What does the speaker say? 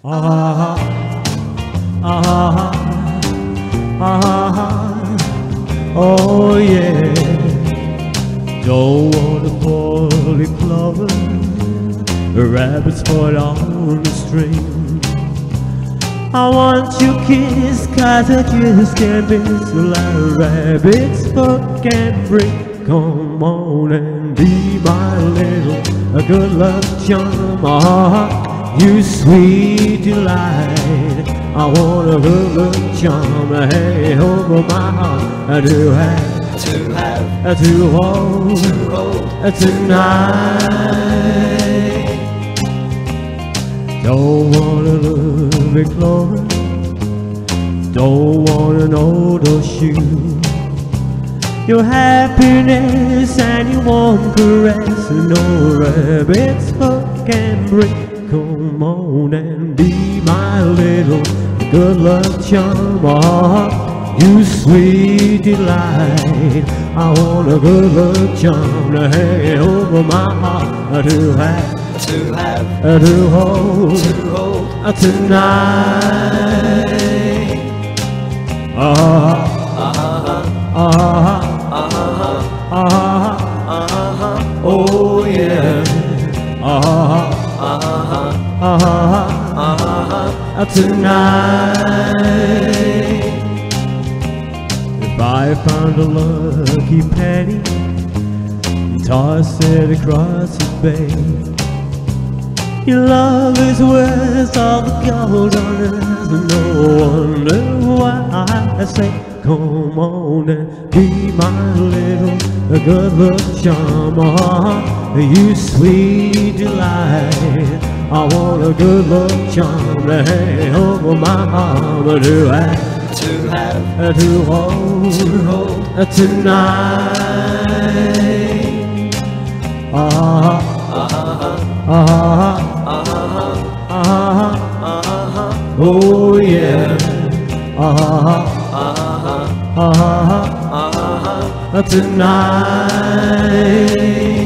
Ah, ah, ah, oh yeah. Don't want a four-leaf clover, a rabbit's foot on the string. I want your kiss, 'cause I just can't be so like a rabbit's foot can't break. Come on and be my little good luck charm. Ah, you sweet delight. I want a good luck charm. Hey, over my heart to have to hold tonight. Don't wanna love it closer, don't wanna know those shoes. Your happiness and your warm caress, no rabbit's foot can break. Come on and be my little good luck charm. Ah, you sweet delight. I want a good luck charm to hang over my heart to hold tonight. Ah, oh yeah. Tonight. If I found a lucky penny, toss it across the bay. Your love is worth all the gold on earth. No wonder why I say, come on and be my little good luck charm. Ah, you sweet delight. I want a good luck charm to hang over my arm to hold tonight. Ah, oh yeah. Tonight.